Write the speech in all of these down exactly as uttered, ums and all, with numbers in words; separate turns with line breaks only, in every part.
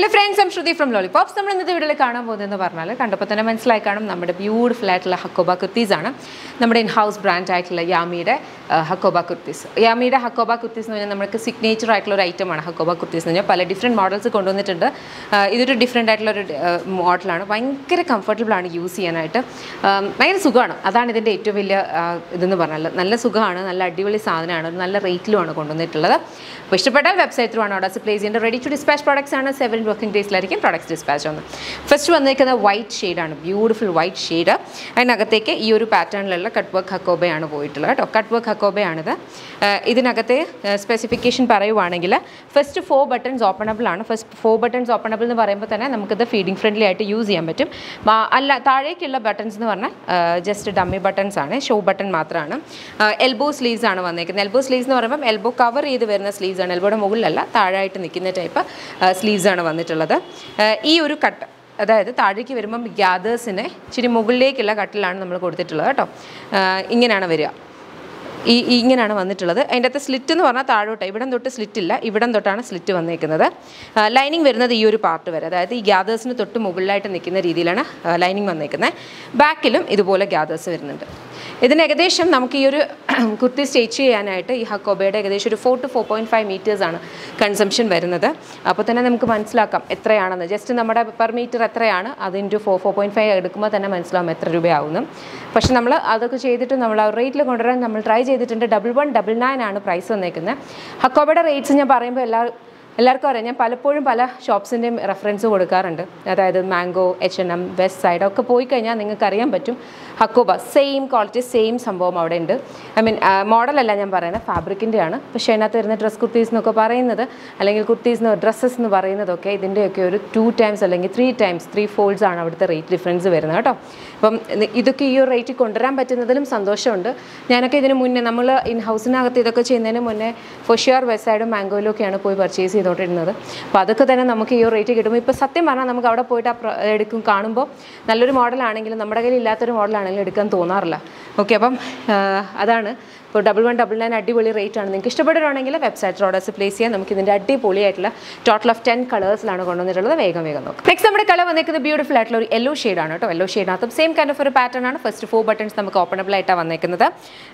Hello friends, I'm Shruti from Lollipops. We will see this video. We beautiful Hakoba Kurtis. Our in-house brand Yeame Hakoba Kurtis. Yeame Hakoba Kurtis is a signature item. Hakoba Kurtis are different models. This is a different model. Very comfortable to use. Very sugana. That is the very sugana. Very rate. Website through order place in ready to dispatch products and seven working days like products dispatch on. First one like a white shade and beautiful white shade and Nagateke Euro pattern lella cutwork Hakoba and voidlet or cutwork Hakoba another. Idin Nagate specification Parayanagilla. First four buttons openable and first four buttons openable in the Varampatana, Namaka feeding friendly to use Yamatim. Ma alla Tare killer buttons in the just dummy buttons on show button matrana. Elbow sleeves on one elbow sleeves no elbow cover either wear sleeves. Elbow mogulalla താഴായിട്ട് നിൽക്കുന്ന type sleeves ആണ് വന്നിട്ടുള്ളത് ഈ ഒരു cut അതായത് താഴേക്ക് വരുമ്പോൾ ഗ്യാദേഴ്സിനെ ഇച്ചിരി മുകളിലേക്കുള്ള കട്ടിലാണ് നമ്മൾ കൊടുത്തിട്ടുള്ളത് കേട്ടോ ഇങ്ങനെയാണ് വരിക ഈ ഇങ്ങനെയാണ് വന്നിട്ടുള്ളത് അതിന്റെ അകത്ത് സ്ലിറ്റ് എന്ന് പറഞ്ഞാൽ താഴോട്ട് ഇവിടം തൊട്ട് സ്ലിറ്റ് ഇല്ല ഇവിടം തൊട്ടാണ് സ്ലിറ്റ് വന്നിരിക്കുന്നത് ലൈനിങ് വരുന്നത് ഈ ഒരു പാർട്ട് വരെ അതായത് ഈ ഗ്യാദേഴ്സിന് തൊട്ട് മുകളിലായിട്ട് നിൽക്കുന്ന രീതിയിലാണ് ലൈനിങ് വന്നിരിക്കുന്നത് ബാക്കിലും ഇതുപോലെ ഗ്യാദേഴ്സ് വരുന്നുണ്ട് ഇതിന് ഏകദേശം നമുക്ക് ഈ ഒരു കുർത്തി സ്റ്റിച്ച് ചെയ്യാനായിട്ട് ഈ ഹക്കോബയുടെ ഏകദേശം ഒരു four to four point five meters ആണ് കൺസംപ്ഷൻ വരുന്നത് അപ്പോൾ തന്നെ നമുക്ക് മനസ്സിലാക്കാം എത്രയാണെന്ന് ജസ്റ്റ് നമ്മുടെ പെർ മീറ്റർ എത്രയാണ് അത് into four four point five എടുക്കുമ്പോൾ തന്നെ മനസ്സിലാവും എത്ര രൂപയാവുന്നു പക്ഷെ നമ്മൾ അതൊക്കെ ചെയ്തിട്ട് നമ്മൾ ആ റേറ്റിൽ കൊണ്ടുവരാൻ നമ്മൾ ട്രൈ ചെയ്തിട്ടുണ്ട് double one double nine ആണ് പ്രൈസ് വന്നേക്കുന്നത് ഹക്കോബയുടെ റേറ്റ്സ് ഞാൻ പറയുമ്പോൾ എല്ലാ എല്ലാവർക്കും അറിയാം ഞാൻ പലപ്പോഴും പല ഷോപ്സിൻ്റെയും റെഫറൻസ് കൊടുക്കാറുണ്ട് അതായത് mango H and M Westside ഒക്കെ പോയി കഴിഞ്ഞാൽ നിങ്ങൾക്ക് അറിയാൻ പറ്റും ഹക്കോബ സെയിം ക്വാളിറ്റി സെയിം സംഭവം അവിടെ ഉണ്ട് ഐ മീൻ മോഡലല്ല ഞാൻ പറയുന്നത് ഫാബ്രിക്കിൻ്റെ ആണ് പക്ഷേ അതിനകത്ത് വരുന്ന ഡ്രസ് കുർത്തീസ് എന്നൊക്കെ പറയുന്നത് അല്ലെങ്കിൽ കുർത്തീസ് ഡ്രസ്സസ് എന്ന് പറയുന്നതൊക്കെ ഇതിൻ്റെയൊക്കെ ഒരു ടു ടൈംസ് അല്ലെങ്കിൽ ത്രീ ടൈംസ് ത്രീ ഫോൾഡ്സ് ആണ് അവിടുത്തെ റേറ്റ് ഡിഫറൻസ് വരുന്നത് കേട്ടോ അപ്പം ഇതൊക്കെ ഈ ഒരു റേറ്റ് കൊണ്ടുവരാൻ പറ്റുന്നതിലും സന്തോഷമുണ്ട് ഞാനൊക്കെ ഇതിന് മുന്നേ നമ്മൾ ഇൻ ഹൗസിനകത്ത് ഇതൊക്കെ ചെയ്യുന്നതിന് മുന്നേ ഫോഷിയാർ വെസ്റ്റ് സൈഡും മാംഗോയിലൊക്കെയാണ് പോയി പർച്ചേസ് ചെയ്തുകൊണ്ടിരുന്നത് അപ്പോൾ അതൊക്കെ തന്നെ നമുക്ക് ഈ ഒരു റേറ്റ് കിട്ടുമ്പോൾ ഇപ്പോൾ സത്യം പറഞ്ഞാൽ നമുക്ക് അവിടെ പോയിട്ട് എടുക്കും കാണുമ്പോൾ നല്ലൊരു മോഡലാണെങ്കിലും നമ്മുടെ കയ്യിൽ ഇല്ലാത്തൊരു മോഡലാണെങ്കിലും എടുക്കാൻ തോന്നാറില്ല ഓക്കെ അപ്പം അതാണ് ഇപ്പോൾ ഡബിൾ വൺ ഡബിൾ നയൻ അടിപൊളി റേറ്റ് ആണ് നിങ്ങൾക്ക് ഇഷ്ടപ്പെടുകയാണെങ്കിൽ വെബ്സൈറ്റ് ഓർഡേഴ്സ് പ്ലേസ് ചെയ്യാം നമുക്ക് ഇതിൻ്റെ അടിപൊളിയായിട്ടുള്ള ടോട്ടൽ ഓഫ് ടെൻ കളേഴ്സിലാണ് കൊണ്ടുവന്നിട്ടുള്ളത് വേഗം വേഗം നോക്കാം നെക്സ്റ്റ് നമ്മുടെ കളർ വന്നിരിക്കുന്നത് ബ്യൂട്ടിഫുൾ ആയിട്ടുള്ള ഒരു യെല്ലോ ഷെയ്ഡാണ് കേട്ടോ യെല്ലോ ഷെയ്ഡിനകത്തും സെയിം കൈൻഡ് ഓഫ് ഒരു പാറ്റേൺ ആണ് ഫസ്റ്റ് ഫോർ ബട്ടൺസ് നമുക്ക് ഓപ്പണബിൾ ആയിട്ടാണ് വന്നിരിക്കുന്നത്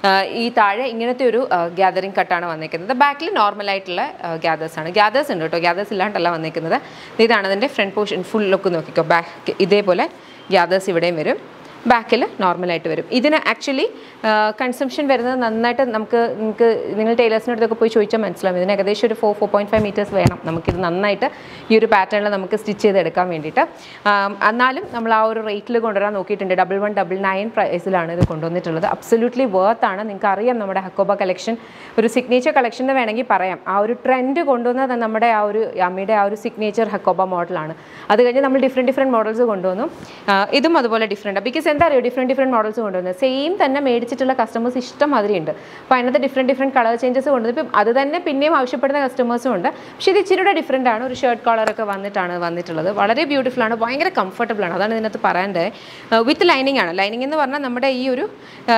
ഈ താഴെ ഇങ്ങനത്തെ ഒരു ഗ്യാതറിംഗ് കട്ടാണ് വന്നിരിക്കുന്നത് ബാക്കിൽ നോർമൽ ആയിട്ടുള്ള ഗ്യാദേഴ്സ് ആണ് ഗ്യാദേഴ്സ് ഉണ്ട് കേട്ടോ ഗ്യാദേഴ്സ് ഇല്ലാണ്ടല്ല വന്നിരിക്കുന്നത് ഇതാണ് അതിൻ്റെ ഫ്രണ്ട് പോർഷൻ ഫുൾ ലുക്ക് നോക്കിക്കോ ബാക്ക് ഇതേപോലെ ഗ്യാദേഴ്സ് ഇവിടെയും വരും ബാക്കിൽ നോർമലായിട്ട് വരും ഇതിന് ആക്ച്വലി കൺസംഷൻ വരുന്നത് നന്നായിട്ട് നമുക്ക് നിങ്ങൾക്ക് നിങ്ങൾ ടൈലേഴ്സിനടുത്തൊക്കെ പോയി ചോദിച്ചാൽ മനസ്സിലാവും ഇതിന് ഏകദേശം ഒരു four four point five meters വേണം നമുക്കിത് നന്നായിട്ട് ഈ ഒരു പാറ്റേണിൽ നമുക്ക് സ്റ്റിച്ച് ചെയ്തെടുക്കാൻ വേണ്ടിയിട്ട് എന്നാലും നമ്മൾ ആ ഒരു റേറ്റിൽ കൊണ്ടുവരാൻ നോക്കിയിട്ടുണ്ട് ഡബിൾ വൺ ഡബിൾ നയൻ പ്രൈസിലാണ് ഇത് കൊണ്ടുവന്നിട്ടുള്ളത് അബ്സല്യൂട്ട്ലി വർത്ത് ആണ് നിങ്ങൾക്ക് അറിയാം നമ്മുടെ ഹക്കോബ കളക്ഷൻ ഒരു സിഗ്നേച്ചർ കളക്ഷൻ എന്ന് വേണമെങ്കിൽ പറയാം ആ ഒരു ട്രെൻഡ് കൊണ്ടുവന്നത് നമ്മുടെ ആ ഒരു യാമിയുടെ ആ ഒരു സിഗ്നേച്ചർ ഹക്കോബ മോഡലാണ് അത് കഴിഞ്ഞ് നമ്മൾ ഡിഫറെൻറ്റ് ഡിഫറെൻറ്റ് മോഡൽസ് കൊണ്ടുവന്നു ഇതും അതുപോലെ ഡിഫറെൻറ്റ് ബിക്കോസ് എന്താ അറിയോ ഡിഫറെൻറ്റ് ഡിഫറെൻറ്റ് മോഡൽസ് കൊണ്ടുവന്നത് സെയിം തന്നെ മേടിച്ചിട്ടുള്ള കസ്റ്റമേഴ്സ് ഇഷ്ടം മാതിരിയുണ്ട് അപ്പോൾ അതിനകത്ത് ഡിഫറെൻറ്റ് ഡിഫറെൻറ്റ് കളർ ചേഞ്ചസ് കൊണ്ടുവന്നു ഇപ്പം അത് തന്നെ പിന്നെയും ആവശ്യപ്പെടുന്ന കസ്റ്റമേഴ്സും ഉണ്ട് പക്ഷേ ഇത് ഇച്ചിരിയുടെ ഡിഫറെൻ്റ് ആണ് ഒരു ഷർട്ട് കളറൊക്കെ വന്നിട്ടാണ് വന്നിട്ടുള്ളത് വളരെ ബ്യൂട്ടിഫുൾ ആണ് ഭയങ്കര കംഫർട്ടബിൾ ആണ് അതാണ് ഇതിനകത്ത് പറയേണ്ടത് വിത്ത് ലൈനിങ് ആണ് ലൈനിങ് എന്ന് പറഞ്ഞാൽ നമ്മുടെ ഈ ഒരു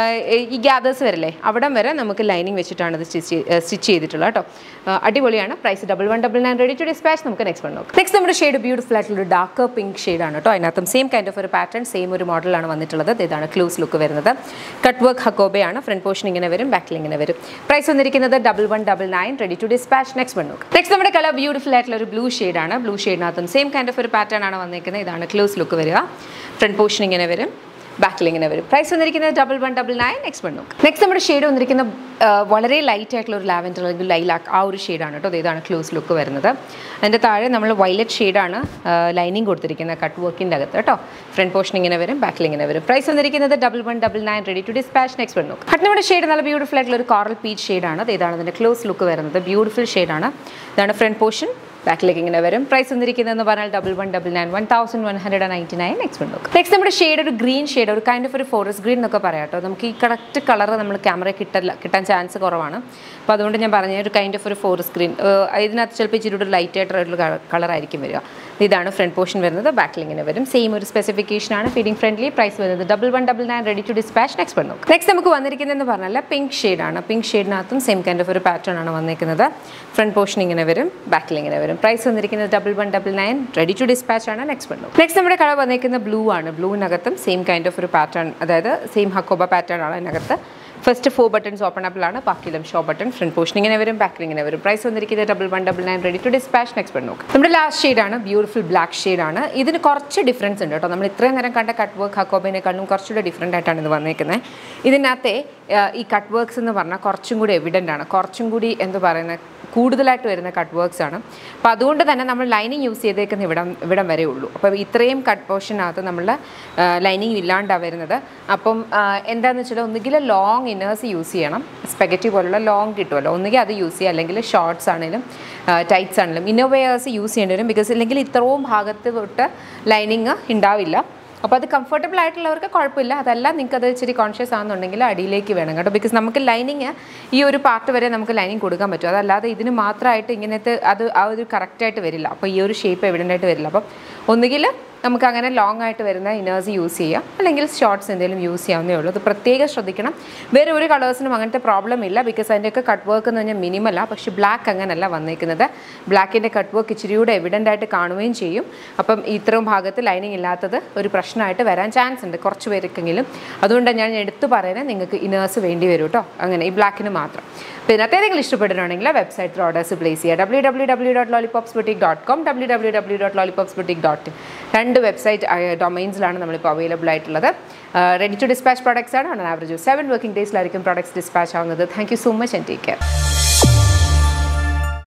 ഈ ഗ്യാദേഴ്സ് വരില്ലേ അവിടം വരെ നമുക്ക് ലൈനിങ് വെച്ചിട്ടാണ് ഇത് സ്റ്റിച്ച് സ്റ്റിച്ച് ചെയ്തിട്ടുള്ളത് കേട്ടോ അടിപൊളിയാണ് price double one double nine ready to dispatch നമുക്ക് നെക്സ്റ്റ് വൺ നോക്കാം നെക്സ്റ്റ് നമ്മുടെ ഷെയ്ഡ് ബ്യൂട്ടിഫുൾ ആയിട്ടുള്ള ഡാർക്ക് പിങ്ക് ഷെയ്ഡാണ് കേട്ടോ അതിനകത്തും സെയിം കൈൻഡ് ഓഫ് ഒരു പാറ്റേൺ സെയിം ഒരു മോഡലാണ് വന്നിട്ടുള്ളത് ഇതാണ് ക്ലൂസ് ലുക്ക് വരുന്നത് കട്ട് വർക്ക് ഹക്കോബയാണ് ഫ്രണ്ട് പോർഷൻ ഇങ്ങനെ വരും ബാക്കിൽ ഇങ്ങനെ വരും പ്രൈസ് വന്നിരിക്കുന്നത് double one double nine ready to dispatch next one നോക്കാം നെക്സ്റ്റ് നമ്മുടെ കളർ ബ്യൂട്ടിഫുൾ ആയിട്ടുള്ള ഒരു ബ്ലൂ ഷെയ്ഡാണ് ബ്ലൂ ഷെയ്ഡിനകത്തും സെയിം കൈൻഡ് ഓഫ് ഒരു പാറ്റേൺ ആണ് വന്നിരിക്കുന്നത് ഇതാണ് ക്ലൂസ് ലുക്ക് വരിക ഫ്രണ്ട് പോർഷൻ ഇങ്ങനെ വരും ബാക്കിൽ ഇങ്ങനെ വരും പ്രൈസ് വന്നിരിക്കുന്നത് double one double nine next one നോക്കാം നെക്സ്റ്റ് നമ്മുടെ ഷെയ്ഡ് വന്നിരിക്കുന്ന വളരെ ലൈറ്റ് ആയിട്ടുള്ള ഒരു ലാവൻഡർ അല്ലെങ്കിൽ ലൈലാക്ക് ആ ഒരു ഷെയ്ഡാണ് കേട്ടോ ഇതാണ് ക്ലോസ് ലുക്ക് വരുന്നത് അതിൻ്റെ താഴെ നമ്മൾ വയലറ്റ് ഷെയ്ഡാണ് ലൈനിങ് കൊടുത്തിരിക്കുന്നത് കട്ട് വർക്കിൻ്റെ അകത്ത് കേട്ടോ ഫ്രണ്ട് പോർഷൻ ഇങ്ങനെ വരും ബാക്കിൽ ഇങ്ങനെ വരും പ്രൈസ് വന്നിരിക്കുന്നത് double one double nine ready to dispatch next one നോക്കാം കട്ട് നമ്മുടെ ഷെയ്ഡ് നല്ല ബ്യൂട്ടിഫുൾ ആയിട്ടുള്ള ഒരു കോറൽ പീച്ച് ഷെയ്ഡാണ് ഇതാണ് അതിൻ്റെ ക്ലോസ് ലുക്ക് വരുന്നത് ബ്യൂട്ടിഫുൾ ഷെയ്ഡാണ് ഇതാണ് ഫ്രണ്ട് പോർഷൻ ബാക്കിലേക്ക് ഇങ്ങനെ വരും പ്രൈസ് വന്നിരിക്കുന്നതെന്ന് പറഞ്ഞാൽ double one double nine one thousand one hundred ninety nine next one നോക്കാം നെക്സ്റ്റ് നമ്മുടെ ഷെയ്ഡ് ഒരു ഗ്രീൻ ഷെയ്ഡ് ഒരു കൈൻഡ് ഓഫ് ഒരു ഫോറസ്റ്റ് ഗ്രീൻ എന്നൊക്കെ പറയാം കേട്ടോ നമുക്ക് ഈ കറക്റ്റ് കളർ നമ്മൾ ക്യാമറ കിട്ടില്ല കിട്ടാൻ ചാൻസ് കുറവാണ് അപ്പോൾ അതുകൊണ്ട് ഞാൻ പറഞ്ഞ ഒരു കൈൻഡ് ഓഫ് ഒരു ഫോറസ്റ്റ് ഗ്രീൻ ഇതിനകത്ത് ചിലപ്പോൾ ഇച്ചിരി ഒരു ലൈറ്റ് ആയിട്ടുള്ള കളറായിരിക്കും വരിക ഇതാണ് ഫ്രണ്ട് പോർഷൻ വരുന്നത് ബാക്കിൽ ഇങ്ങനെ വരും സെയിം ഒരു സ്പെസിഫിക്കേഷൻ ആണ് ഫീഡിംഗ് ഫ്രണ്ട്ലി പ്രൈസ് വരുന്നത് double one double nine ready to dispatch next one നോക്കാം നെക്സ്റ്റ് നമുക്ക് വന്നിരിക്കുന്നതെന്ന് പറഞ്ഞാൽ പിങ്ക് ഷെയ്ഡാണ് പിങ്ക് ഷെയ്ഡിനകത്തും സെയിം കൈൻഡ് ഓഫ് ഒരു പാറ്റേൺ ആണ് വന്നിരിക്കുന്നത് ഫ്രണ്ട് പോർഷൻ ഇങ്ങനെ വരും ബാക്കിൽ ഇങ്ങനെ വരും വരും. പ്രൈസ് വന്നിരിക്കുന്നത് double one double nine ready to dispatch ആണ്. നെക്സ്റ്റ് വന്നു നെക്സ്റ്റ് നമ്മുടെ കളർ വന്നിരിക്കുന്ന ബ്ലൂ ആണ്. ബ്ലൂവിനകത്തും സെയിം കൈൻഡ് ഓഫ് ഒരു പാറ്റേൺ, അതായത് സെയിം ഹക്കോബ പാറ്റേൺ ആണ് അതിനകത്ത്. First four buttons openable ആണ്, ബാക്കിയെല്ലാം ഷോ ബട്ടൺ. ഫ്രണ്ട് പോർഷൻ ഇങ്ങനെ വരും, ബാക്കിൽ ഇങ്ങനെ വരും. പ്രൈസ് വന്നിരിക്കുന്നത് double one double nine ready to dispatch. Next one നോക്കാം. നമ്മുടെ ലാസ്റ്റ് ഷെയ്ഡാണ് ബ്യൂട്ടിഫുൾ ബ്ലാക്ക് ഷെയ്ഡാണ്. ഇതിന് കുറച്ച് ഡിഫറൻസ് ഉണ്ട് കേട്ടോ. നമ്മൾ ഇത്രയും നേരം കണ്ട കട്ട് വർക്ക് ഹക്കോബിനെക്കാളും കുറച്ചുകൂടെ ഡിഫറെൻ്റ് ആയിട്ടാണ് ഇത് വന്നിരിക്കുന്നത്. ഇതിനകത്തെ ഈ കട്ട് വർക്ക്സ് എന്ന് പറഞ്ഞാൽ കുറച്ചും കൂടി എവിഡൻ്റ് ആണ്, കുറച്ചും കൂടി എന്താ പറയുന്നത് കൂടുതലായിട്ട് വരുന്ന കട്ട് വർക്ക്സ് ആണ്. അപ്പോൾ അതുകൊണ്ട് തന്നെ നമ്മൾ ലൈനിങ് യൂസ് ചെയ്തേക്കുന്ന ഇവിടം ഇവിടം വരെ ഉള്ളൂ. അപ്പോൾ ഇത്രയും കട്ട് പോർഷനകത്ത് നമ്മൾ ലൈനിങ് ഇല്ലാണ്ടാണ് വരുന്നത്. അപ്പം എന്താണെന്ന് വെച്ചാൽ ഒന്നുകിൽ ലോങ് ഇന്നേഴ്സ് യൂസ് ചെയ്യണം, സ്പെഗറ്റി പോലുള്ള ലോങ് കിട്ടുമല്ലോ, ഒന്നുകിൽ അത് യൂസ് ചെയ്യുക, അല്ലെങ്കിൽ ഷോർട്ട്സ് ആണെങ്കിലും ടൈറ്റ്സ് ആണെങ്കിലും ഇന്നോവെയേഴ്സ് യൂസ് ചെയ്യേണ്ടി വരും. ബിക്കോസ് ഇല്ലെങ്കിൽ ഇത്രയും ഭാഗത്ത് തൊട്ട് ലൈനിങ് ഉണ്ടാവില്ല. അപ്പോൾ അത് കംഫർട്ടബിൾ ആയിട്ടുള്ളവർക്ക് കുഴപ്പമില്ല. അതല്ല നിങ്ങൾക്ക് അത് ഇച്ചിരി കോൺഷ്യസ് ആണെന്നുണ്ടെങ്കിൽ അടിയിലേക്ക് വേണം കേട്ടോ. ബിക്കോസ് നമുക്ക് ലൈനിങ് ഈ ഒരു പാർട്ട് വരെ നമുക്ക് ലൈനിങ് കൊടുക്കാൻ പറ്റും. അതല്ലാതെ ഇതിന് മാത്രമായിട്ട് ഇങ്ങനത്തെ അത് ആ ഒരു കറക്റ്റായിട്ട് വരില്ല. അപ്പോൾ ഈ ഒരു ഷേപ്പ് എവിഡൻ്റ് ആയിട്ട് വരില്ല. അപ്പം ഒന്നുകിൽ നമുക്ക് അങ്ങനെ ലോങ് ആയിട്ട് വരുന്ന ഇന്നേഴ്സ് യൂസ് ചെയ്യാം, അല്ലെങ്കിൽ ഷോർട്ട്സ് എന്തെങ്കിലും യൂസ് ചെയ്യാവുന്നേ ഉള്ളൂ. അത് പ്രത്യേകം ശ്രദ്ധിക്കണം. വേറെ ഒരു കളേഴ്സിനും അങ്ങനത്തെ പ്രോബ്ലം ഇല്ല. ബിക്കോസ് അതിൻ്റെയൊക്കെ കട്ട് വർക്ക് എന്ന് പറഞ്ഞാൽ മിനിമല്ല. പക്ഷേ ബ്ലാക്ക് അങ്ങനെയല്ല വന്നിരിക്കുന്നത്. ബ്ലാക്കിൻ്റെ കട്ട് വർക്ക് ഇച്ചിരി കൂടെ എവിഡൻ്റ് ആയിട്ട് കാണുകയും ചെയ്യും. അപ്പം ഇത്രയും ഭാഗത്ത് ലൈനിങ് ഇല്ലാത്തത് ഒരു പ്രശ്നമായിട്ട് വരാൻ ചാൻസ് ഉണ്ട് കുറച്ച് പേർക്കെങ്കിലും. അതുകൊണ്ടാണ് ഞാൻ എടുത്തു പറയുന്നത് നിങ്ങൾക്ക് ഇന്നേഴ്സ് വേണ്ടി വരും കേട്ടോ. അങ്ങനെ ഈ ബ്ലാക്കിന് മാത്രം. അപ്പോൾ ഇതിനകത്ത് ഏതെങ്കിലും ഇഷ്ടപ്പെട്ടിട്ടുണ്ടെങ്കിൽ വെബ്സൈറ്റിൽ ഓർഡേഴ്സ് പ്ലേസ് ചെയ്യുക. W W W dot lollipops boutique dot com W W W dot lollipops boutique dot in രണ്ട് വെബ്സൈറ്റ് ഡൊമൈൻസിലാണ് നമ്മളിപ്പോൾ അവൈലബിൾ ആയിട്ടുള്ളത്. റെഡി ടു ഡിസ്പാച്ച് പ്രോഡക്ട്സ് ആണ്. ഓൺ ആവറേജ് സെവൻ വർക്കിംഗ് ഡേയ്സിലായിരിക്കും പ്രോഡക്ട്സ് ഡിസ്പാച്ച് ആവുന്നത്. Thank you so much and take care.